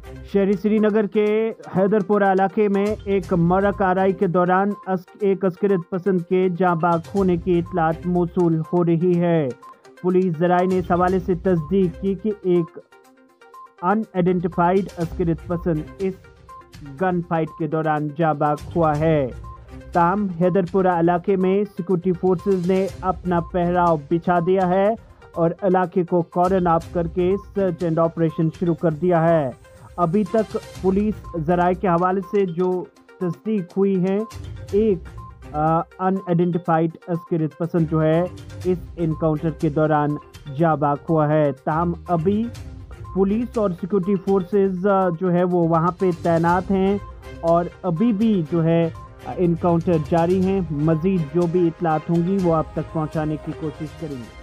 शहरी श्रीनगर के हैदरपुरा इलाके में एक मरक आरई के दौरान एक अस्करित पसंद के जांबाग होने की इतलात मौसूल हो रही है। पुलिस जराये ने इस हवाले से तस्दीक की कि एक अनआइडेंटिफाइड अस्करित पसंद इस गन फाइट के दौरान जांबाग हुआ है। ताहम हैदरपुरा इलाके में सिक्योरिटी फोर्सेज ने अपना पहराव बिछा दिया है और इलाके को कॉर्डन ऑफ करके सर्च एंड ऑपरेशन शुरू कर दिया है। अभी तक पुलिस जराये के हवाले से जो तस्दीक हुई है, एक अनआइडेंटिफाइड अस्करित पसंद जो है इस इनकाउंटर के दौरान जांबाग हुआ है। ताहम अभी पुलिस और सिक्योरिटी फोर्सेस जो है वो वहाँ पे तैनात हैं और अभी भी जो है इनकाउंटर जारी हैं। मज़ीद जो भी इतलात होंगी वो आप तक पहुँचाने की कोशिश करेंगे।